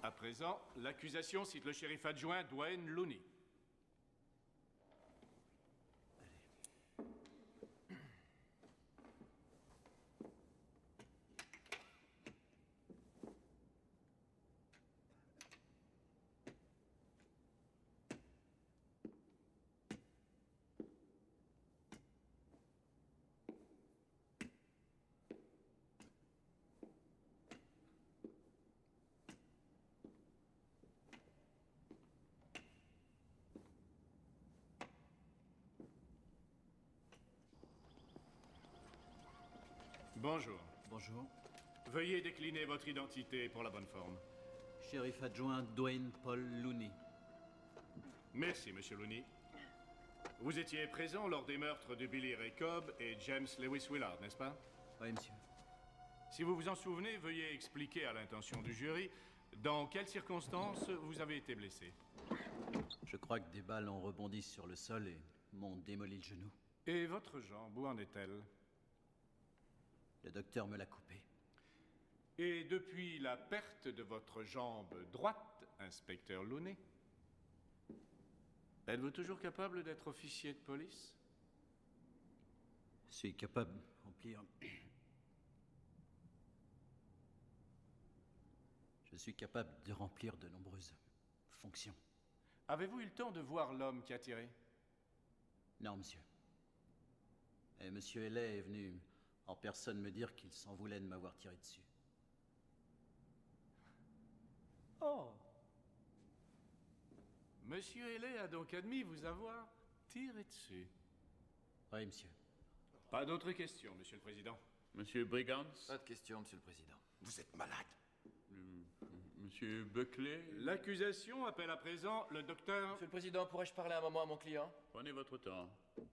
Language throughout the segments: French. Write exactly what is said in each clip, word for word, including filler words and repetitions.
À présent, l'accusation cite le shérif adjoint Dwayne Looney. Bonjour. Bonjour. Veuillez décliner votre identité pour la bonne forme. Shérif adjoint Dwayne Paul Looney. Merci, Monsieur Looney. Vous étiez présent lors des meurtres de Billy Ray Cobb et James Lewis Willard, n'est-ce pas? Oui, monsieur. Si vous vous en souvenez, veuillez expliquer à l'intention du jury dans quelles circonstances vous avez été blessé. Je crois que des balles ont rebondi sur le sol et m'ont démoli le genou. Et votre jambe, où en est-elle? Le docteur me l'a coupée. Et depuis la perte de votre jambe droite, inspecteur Looney, êtes-vous toujours capable d'être officier de police? Je suis capable de remplir... Je suis capable de remplir de nombreuses fonctions. Avez-vous eu le temps de voir l'homme qui a tiré? Non, monsieur. Et monsieur Haley est venu en personne me dire qu'il s'en voulait de m'avoir tiré dessus. Oh! Monsieur Haley a donc admis vous avoir tiré dessus. Oui, monsieur. Pas d'autres questions, Monsieur le Président. Monsieur Brigands? Pas de question, Monsieur le Président. Vous êtes malade. Euh, Monsieur Buckley? L'accusation appelle à présent le docteur... Monsieur le Président, pourrais-je parler un moment à mon client? Prenez votre temps.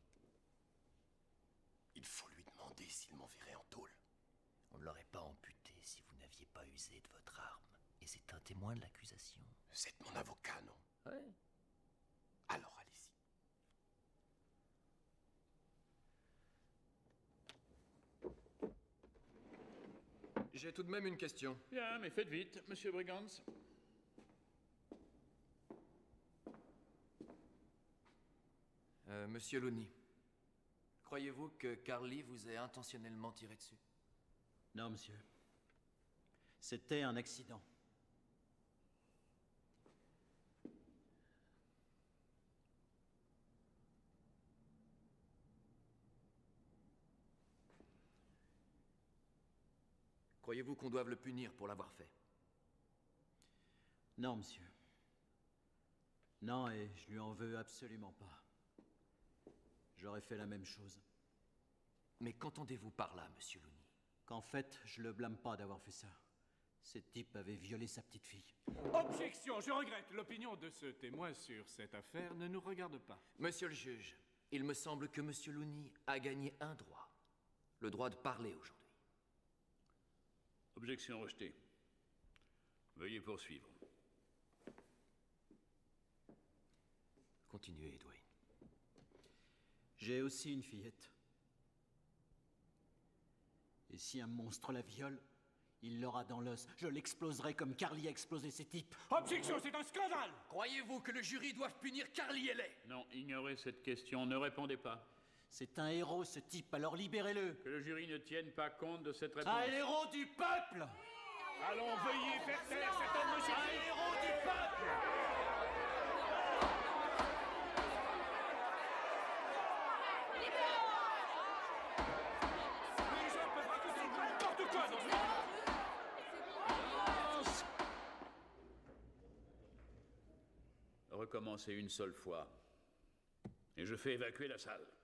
Il faut lui demander s'il m'enverrait en tôle. On ne l'aurait pas amputé si vous n'aviez pas usé de votre arme. Et c'est un témoin de l'accusation. Vous êtes mon avocat, non? Ouais. Alors allez-y. J'ai tout de même une question. Bien, mais faites vite, Monsieur Brigands. Euh, Monsieur Looney, croyez-vous que Carly vous ait intentionnellement tiré dessus? Non, monsieur. C'était un accident. Croyez-vous qu'on doive le punir pour l'avoir fait? Non, monsieur. Non, et je lui en veux absolument pas. J'aurais fait la même chose. Mais qu'entendez-vous par là, Monsieur Looney? Qu'en fait, je le blâme pas d'avoir fait ça. Ce type avait violé sa petite fille. Objection, je regrette. L'opinion de ce témoin sur cette affaire ne nous regarde pas. Monsieur le juge, il me semble que Monsieur Looney a gagné un droit. Le droit de parler aujourd'hui. Objection rejetée. Veuillez poursuivre. Continuez, Dwayne. J'ai aussi une fillette. Et si un monstre la viole, il l'aura dans l'os. Je l'exploserai comme Carly a explosé ces types. Objection, c'est un scandale! Croyez-vous que le jury doive punir Carly Haley? Non, ignorez cette question, ne répondez pas. C'est un héros, ce type, alors libérez-le. Que le jury ne tienne pas compte de cette réponse. Un héros du peuple! Allons, veuillez faire taire cet homme, monsieur! Un héros du peuple! Les gens peuvent raconter n'importe quoi dans ce Recommencez une seule fois. Et je fais évacuer la salle.